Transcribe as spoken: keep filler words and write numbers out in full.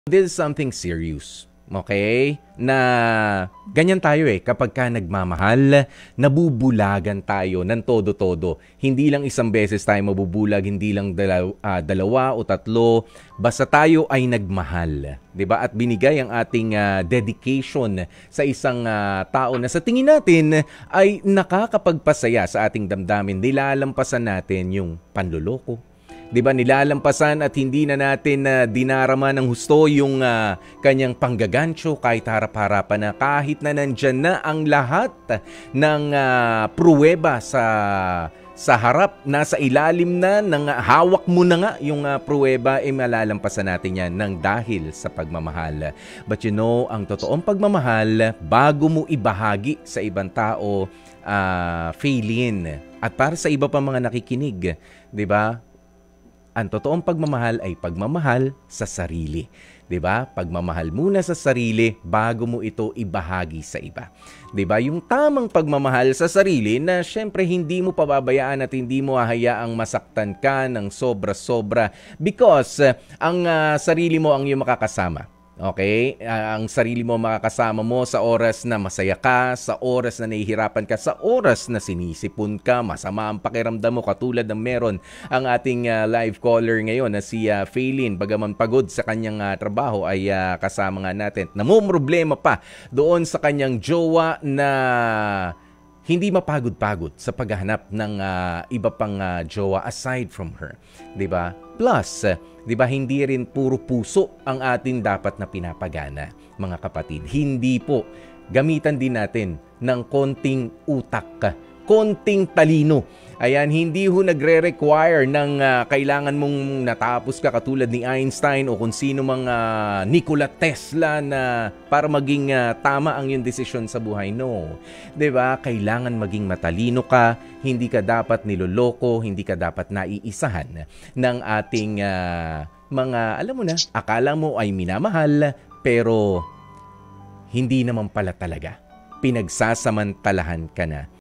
This is something serious, okay? Na ganyan tayo eh, kapag ka nagmamahal, nabubulagan tayo ng todo-todo. Hindi lang isang beses tayo mabubulag, hindi lang dalaw, uh, dalawa o tatlo, basta tayo ay nagmahal. 'Di ba? At binigay ang ating uh, dedication sa isang uh, tao na sa tingin natin ay nakakapagpasaya sa ating damdamin. Nilalampasan natin yung panloloko. 'Di ba, nilalampasan at hindi na natin uh, dinarama ng husto yung uh, kanyang panggagancho kahit harap-harapan na, kahit na nandyan na ang lahat ng uh, pruweba sa sa harap, nasa ilalim na, ng, uh, hawak mo na nga yung uh, pruweba, eh malalampasan natin yan ng dahil sa pagmamahal. But you know, ang totoong pagmamahal, bago mo ibahagi sa ibang tao, uh, Faylene, at para sa iba pa mga nakikinig, 'di ba? Ang totoong pagmamahal ay pagmamahal sa sarili. 'Di ba? Pagmamahal muna sa sarili bago mo ito ibahagi sa iba. 'Di ba? Yung tamang pagmamahal sa sarili na syempre hindi mo pababayaan at hindi mo hahayaang masaktan ka ng sobra-sobra because uh, ang uh, sarili mo ang iyong makakasama. Okay? Uh, ang sarili mo makakasama mo sa oras na masaya ka, sa oras na nahihirapan ka, sa oras na sinisipon ka, masama ang pakiramdam mo, katulad ng meron ang ating uh, live caller ngayon na si uh, Faylene. Bagaman pagod sa kanyang uh, trabaho ay uh, kasama nga natin. Namumroblema pa doon sa kanyang jowa na hindi mapagod-pagod sa paghahanap ng uh, iba pang uh, jowa aside from her. 'Di ba? Plus, uh, 'di ba, hindi rin puro puso ang atin dapat na pinapagana, mga kapatid. Hindi po. Gamitan din natin ng konting utak, konting talino. Ayan, hindi ho nagre-require ng uh, kailangan mong natapos ka katulad ni Einstein o kung sino mang uh, Nikola Tesla na para maging uh, tama ang iyong desisyon sa buhay. No. 'Di ba? Kailangan maging matalino ka, hindi ka dapat niloloko, hindi ka dapat naiisahan ng ating uh, mga, alam mo na, akala mo ay minamahal pero hindi naman pala talaga. Pinagsasamantalahan ka na.